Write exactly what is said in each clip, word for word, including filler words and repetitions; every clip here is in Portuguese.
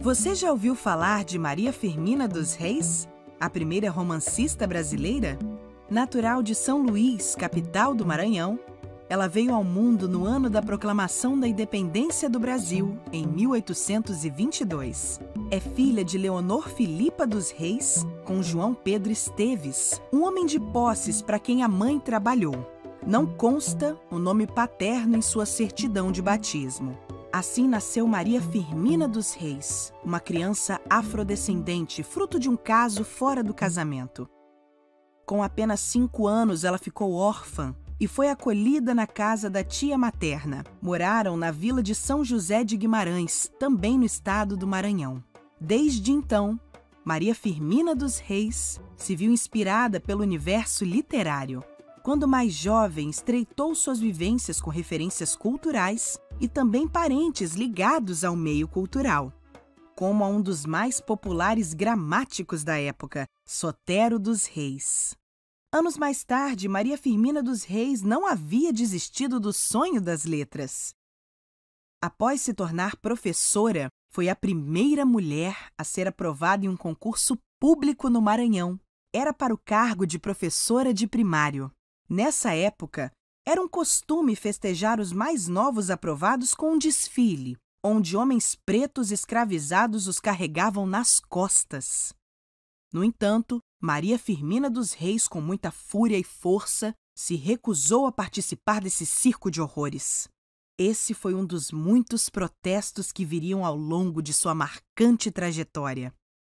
Você já ouviu falar de Maria Firmina dos Reis, a primeira romancista brasileira? Natural de São Luís, capital do Maranhão, ela veio ao mundo no ano da proclamação da independência do Brasil, em mil oitocentos e vinte e dois. É filha de Leonor Filipa dos Reis com João Pedro Esteves, um homem de posses para quem a mãe trabalhou. Não consta o nome paterno em sua certidão de batismo. Assim nasceu Maria Firmina dos Reis, uma criança afrodescendente, fruto de um caso fora do casamento. Com apenas cinco anos, ela ficou órfã e foi acolhida na casa da tia materna. Moraram na vila de São José de Guimarães, também no estado do Maranhão. Desde então, Maria Firmina dos Reis se viu inspirada pelo universo literário. Quando mais jovem, estreitou suas vivências com referências culturais e também parentes ligados ao meio cultural, como a um dos mais populares gramáticos da época, Sotero dos Reis. Anos mais tarde, Maria Firmina dos Reis não havia desistido do sonho das letras. Após se tornar professora, foi a primeira mulher a ser aprovada em um concurso público no Maranhão. Era para o cargo de professora de primário. Nessa época, era um costume festejar os mais novos aprovados com um desfile, onde homens pretos escravizados os carregavam nas costas. No entanto, Maria Firmina dos Reis, com muita fúria e força, se recusou a participar desse circo de horrores. Esse foi um dos muitos protestos que viriam ao longo de sua marcante trajetória.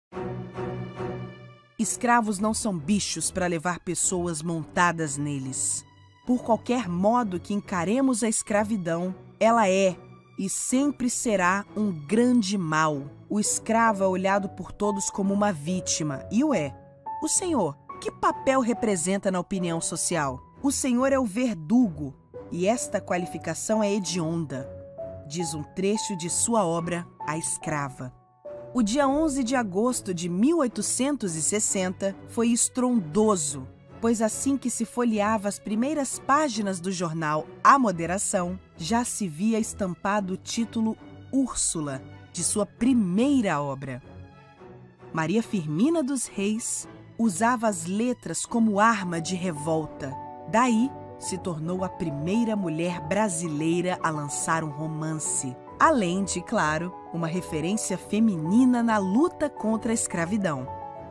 Escravos não são bichos para levar pessoas montadas neles. Por qualquer modo que encaremos a escravidão, ela é e sempre será um grande mal. O escravo é olhado por todos como uma vítima, e o é. O senhor, que papel representa na opinião social? O senhor é o verdugo, e esta qualificação é hedionda, diz um trecho de sua obra A Escrava. O dia onze de agosto de mil oitocentos e sessenta foi estrondoso, pois assim que se folheava as primeiras páginas do jornal A Moderação, já se via estampado o título Úrsula, de sua primeira obra. Maria Firmina dos Reis usava as letras como arma de revolta. Daí, se tornou a primeira mulher brasileira a lançar um romance, além de, claro, uma referência feminina na luta contra a escravidão.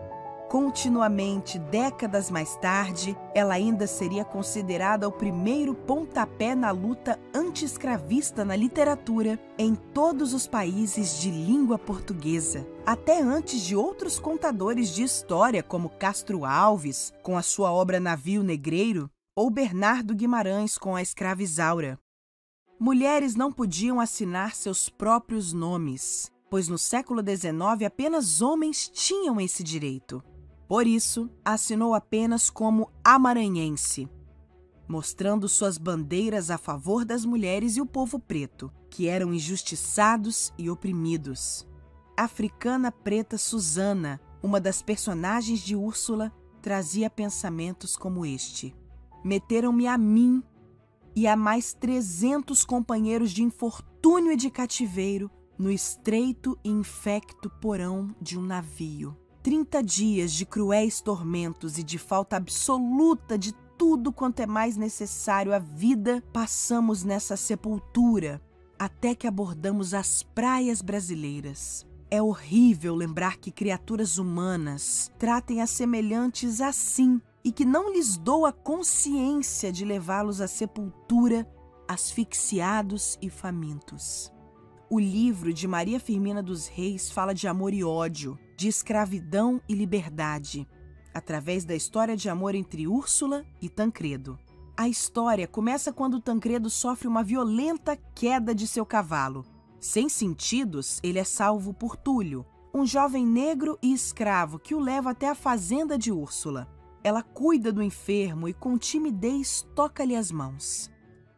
Continuamente, décadas mais tarde, ela ainda seria considerada o primeiro pontapé na luta anti-escravista na literatura em todos os países de língua portuguesa, até antes de outros contadores de história como Castro Alves, com a sua obra Navio Negreiro, ou Bernardo Guimarães com a Escrava Isaura. Mulheres não podiam assinar seus próprios nomes, pois no século dezenove apenas homens tinham esse direito. Por isso, assinou apenas como amaranhense, mostrando suas bandeiras a favor das mulheres e o povo preto, que eram injustiçados e oprimidos. A africana preta Susana, uma das personagens de Úrsula, trazia pensamentos como este: meteram-me a mim e a mais trezentos companheiros de infortúnio e de cativeiro no estreito e infecto porão de um navio. Trinta dias de cruéis tormentos e de falta absoluta de tudo quanto é mais necessário à vida passamos nessa sepultura, até que abordamos as praias brasileiras. É horrível lembrar que criaturas humanas tratem as semelhantes assim e que não lhes dou a consciência de levá-los à sepultura, asfixiados e famintos. O livro de Maria Firmina dos Reis fala de amor e ódio, de escravidão e liberdade, através da história de amor entre Úrsula e Tancredo. A história começa quando Tancredo sofre uma violenta queda de seu cavalo. Sem sentidos, ele é salvo por Túlio, um jovem negro e escravo que o leva até a fazenda de Úrsula. Ela cuida do enfermo e com timidez toca-lhe as mãos.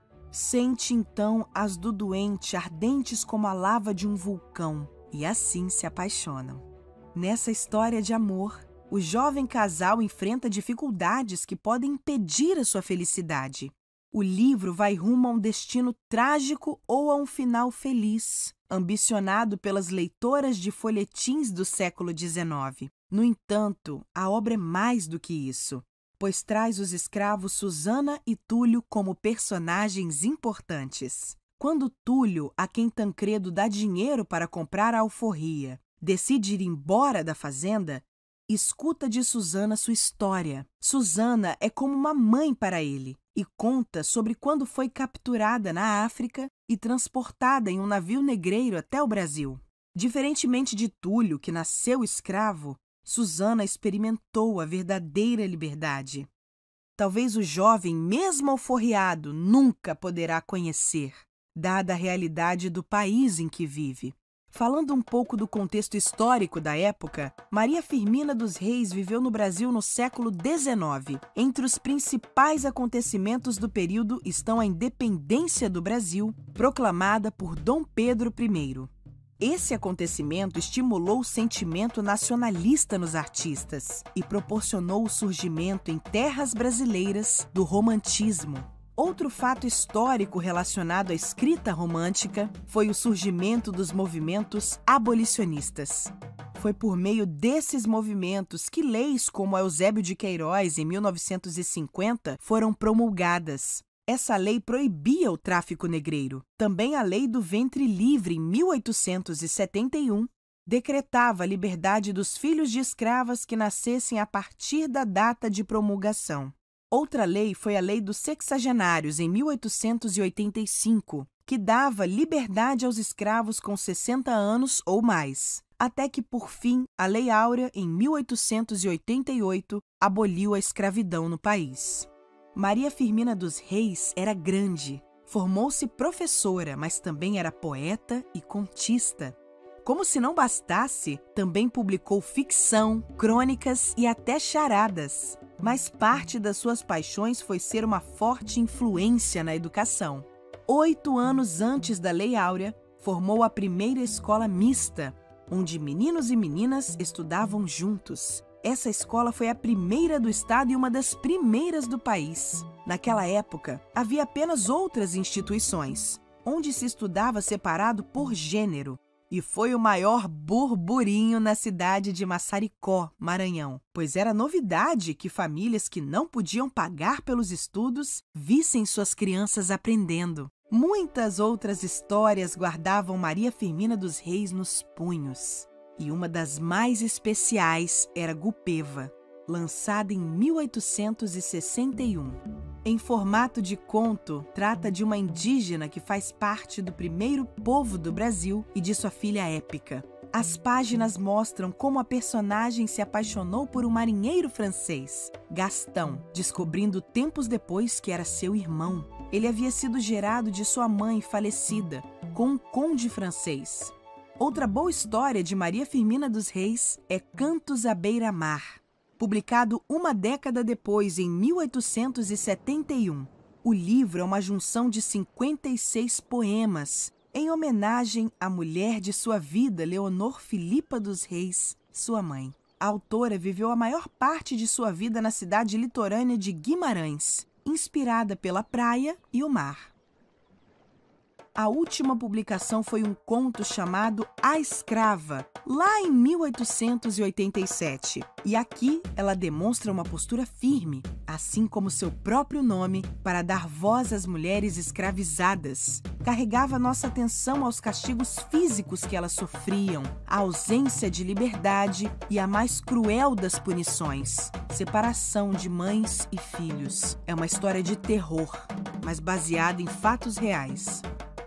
Sente então as do doente ardentes como a lava de um vulcão e assim se apaixonam. Nessa história de amor, o jovem casal enfrenta dificuldades que podem impedir a sua felicidade. O livro vai rumo a um destino trágico ou a um final feliz, ambicionado pelas leitoras de folhetins do século dezenove. No entanto, a obra é mais do que isso, pois traz os escravos Susana e Túlio como personagens importantes. Quando Túlio, a quem Tancredo dá dinheiro para comprar a alforria, decide ir embora da fazenda, escuta de Susana sua história. Susana é como uma mãe para ele e conta sobre quando foi capturada na África e transportada em um navio negreiro até o Brasil. Diferentemente de Túlio, que nasceu escravo, Susana experimentou a verdadeira liberdade. Talvez o jovem, mesmo alforriado, nunca poderá conhecer, dada a realidade do país em que vive. Falando um pouco do contexto histórico da época, Maria Firmina dos Reis viveu no Brasil no século dezenove. Entre os principais acontecimentos do período estão a independência do Brasil, proclamada por Dom Pedro I. Esse acontecimento estimulou o sentimento nacionalista nos artistas e proporcionou o surgimento em terras brasileiras do romantismo. Outro fato histórico relacionado à escrita romântica foi o surgimento dos movimentos abolicionistas. Foi por meio desses movimentos que leis como a Eusébio de Queiroz, em mil novecentos e cinquenta, foram promulgadas. Essa lei proibia o tráfico negreiro. Também a Lei do Ventre Livre, em mil oitocentos e setenta e um, decretava a liberdade dos filhos de escravas que nascessem a partir da data de promulgação. Outra lei foi a Lei dos Sexagenários, em mil oitocentos e oitenta e cinco, que dava liberdade aos escravos com sessenta anos ou mais, até que, por fim, a Lei Áurea, em mil oitocentos e oitenta e oito, aboliu a escravidão no país. Maria Firmina dos Reis era grande, formou-se professora, mas também era poeta e contista. Como se não bastasse, também publicou ficção, crônicas e até charadas. Mas parte das suas paixões foi ser uma forte influência na educação. Oito anos antes da Lei Áurea, formou a primeira escola mista, onde meninos e meninas estudavam juntos. Essa escola foi a primeira do estado e uma das primeiras do país. Naquela época, havia apenas outras instituições, onde se estudava separado por gênero. E foi o maior burburinho na cidade de Massaricó, Maranhão, pois era novidade que famílias que não podiam pagar pelos estudos vissem suas crianças aprendendo. Muitas outras histórias guardavam Maria Firmina dos Reis nos punhos. E uma das mais especiais era Gupeva, lançada em mil oitocentos e sessenta e um. Em formato de conto, trata de uma indígena que faz parte do primeiro povo do Brasil e de sua filha épica. As páginas mostram como a personagem se apaixonou por um marinheiro francês, Gastão, descobrindo tempos depois que era seu irmão. Ele havia sido gerado de sua mãe falecida, com um conde francês. Outra boa história de Maria Firmina dos Reis é Cantos à Beira-Mar, publicado uma década depois, em mil oitocentos e setenta e um. O livro é uma junção de cinquenta e seis poemas, em homenagem à mulher de sua vida, Leonor Filipa dos Reis, sua mãe. A autora viveu a maior parte de sua vida na cidade litorânea de Guimarães, inspirada pela praia e o mar. A última publicação foi um conto chamado A Escrava, lá em mil oitocentos e oitenta e sete. E aqui ela demonstra uma postura firme, assim como seu próprio nome, para dar voz às mulheres escravizadas. Carregava nossa atenção aos castigos físicos que elas sofriam, a ausência de liberdade e a mais cruel das punições: separação de mães e filhos. É uma história de terror, mas baseada em fatos reais.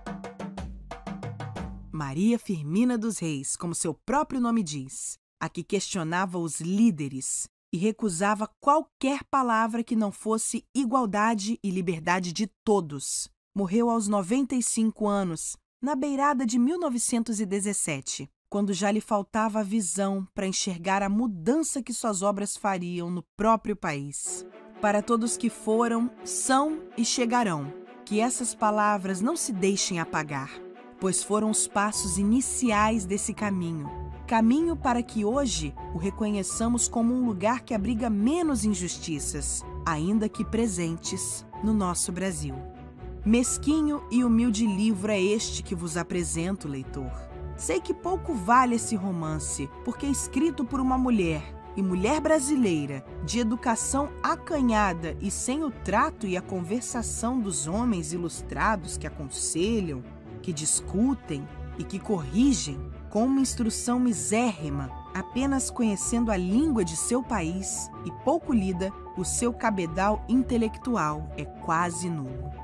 Maria Firmina dos Reis, como seu próprio nome diz, a que questionava os líderes e recusava qualquer palavra que não fosse igualdade e liberdade de todos. Morreu aos noventa e cinco anos, na beirada de mil novecentos e dezessete, quando já lhe faltava a visão para enxergar a mudança que suas obras fariam no próprio país. Para todos que foram, são e chegarão, que essas palavras não se deixem apagar, pois foram os passos iniciais desse caminho. Caminho para que hoje o reconheçamos como um lugar que abriga menos injustiças, ainda que presentes no nosso Brasil. Mesquinho e humilde livro é este que vos apresento, leitor. Sei que pouco vale esse romance, porque é escrito por uma mulher, e mulher brasileira, de educação acanhada e sem o trato e a conversação dos homens ilustrados que aconselham, que discutem e que corrigem, com uma instrução misérrima, apenas conhecendo a língua de seu país e pouco lida, o seu cabedal intelectual é quase nulo.